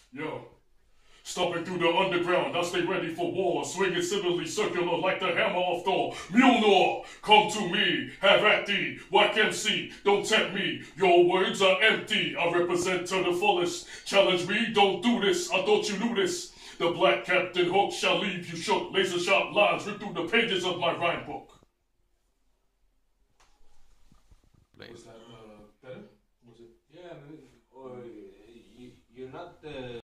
Yo. Stomping through the underground, I stay ready for war. Swinging similarly circular like the hammer of Thor. Mjolnir, come to me, have at thee. Whack MC, don't tempt me. Your words are empty, I represent to the fullest. Challenge me, don't do this, I thought you knew this. The black Captain Hook shall leave you shook. Laser sharp lines rip through the pages of my rhyme book. Was that better? Was it? Yeah, or you're not